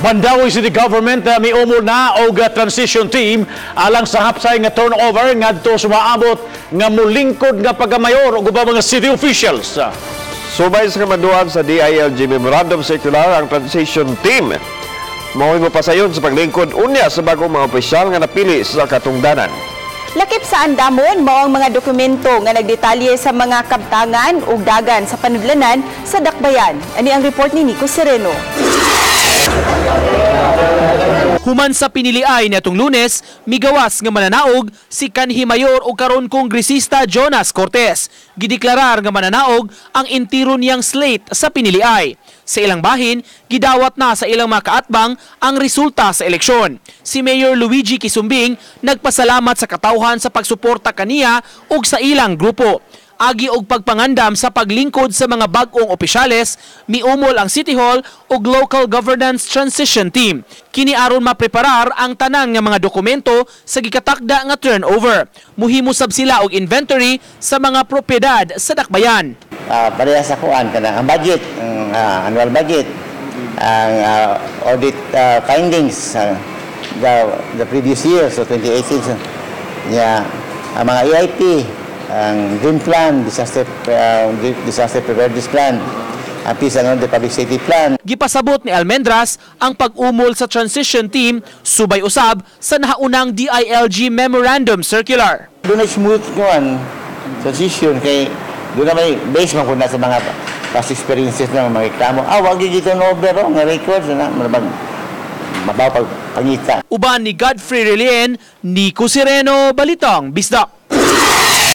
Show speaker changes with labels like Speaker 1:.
Speaker 1: Mandawi City Government miumol na og transition team alang sa hapsay nga turnover ngadto sumaabot nga mulingkod nga pagamayor ug ubang mga city officials.
Speaker 2: Subay sa kamaduan sa DILG Memorandum Circular ang transition team. Mao'y mapasayon sa paglingkod unya sa bagong mga opisyal nga napili sa katungdanan.
Speaker 3: Lakip sa andamon mao ang mga dokumento nga nagdetalye sa mga kabtangan ug dagan sa panudlanan sa dakbayan. Ani ang report ni Nico Sereno.
Speaker 4: Human sa piniliay natong Lunes, migawas nga mananaog si kanhi mayor o karon kongresista Jonas Cortez. Gideklarar nga mananaog ang intiro niyang slate sa piniliay. Sa ilang bahin, gidawat na sa ilang mga kaatbang ang resulta sa eleksyon. Si Mayor Luigi Kisumbing nagpasalamat sa katawhan sa pagsuporta kaniya ug sa ilang grupo. Agi og pagpangandam sa paglingkod sa mga bag-ong opisyales, miumol ang City Hall ug Local Governance Transition Team. Kini aron mapreparar ang tanan nga mga dokumento sa gikatakda nga turnover. Muhimo sab sila og inventory sa mga propiedad sa dakbayan.
Speaker 5: Parehas sa kuan kana ang budget, ang annual budget, ang audit findings the previous year, so 2018, so, ang mga EIP, ang Green Plan, Disaster Preparedness Plan, ang PISA the Public Safety Plan.
Speaker 4: Gipasabot ni Almendras ang pag-umol sa transition team subay usab sa nahaunang DILG Memorandum Circular.
Speaker 5: Doon ay smooth kuan transition kay doon na may base man kuna sa mga past experiences ng mga reklamo. Wag gito no over nga records na mabaw pagpangita.
Speaker 4: Uban ni Godfrey Relien, Nico Sereno, Balitang Bisdak.